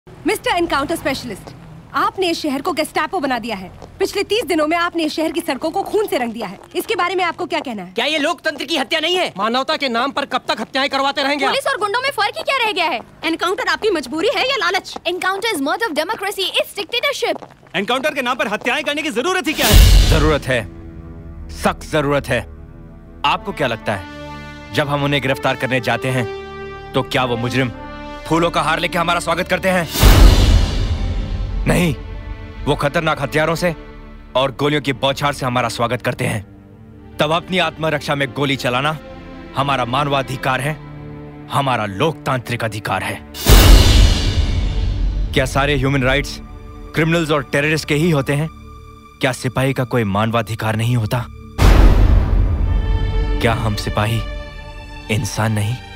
Mister encounter specialist, आपने इस शहर को गेस्टापो बना दिया है। पिछले 30 दिनों में आपने इस शहर की सड़कों को खून से रंग दिया है। इसके बारे में आपको क्या कहना है? क्या ये लोकतंत्र की हत्या नहीं है? मानवता के नाम पर कब तक हत्याएं करवाते रहेंगे? पुलिस और गुंडों में फर्क ही क्या रह गया है? एनकाउंटर आपकी मजबूरी है या लालच? Encounter is murder of democracy, it's dictatorship. Encounter के नाम पर हत्याएं करने की जरूरत ही क्या है? जरूरत है, सख्त जरूरत है। आपको क्या लगता है जब हम उन्हें गिरफ्तार करने जाते हैं तो क्या वो मुजरिम फूलों का हार लेके हमारा स्वागत करते हैं? नहीं, वो खतरनाक हथियारों से और गोलियों की बौछार से हमारा स्वागत करते हैं। तब अपनी आत्मरक्षा में गोली चलाना हमारा मानवाधिकार है, हमारा लोकतांत्रिक अधिकार है। क्या सारे ह्यूमन राइट्स क्रिमिनल्स और टेररिस्ट के ही होते हैं? क्या सिपाही का कोई मानवाधिकार नहीं होता? क्या हम सिपाही इंसान नहीं?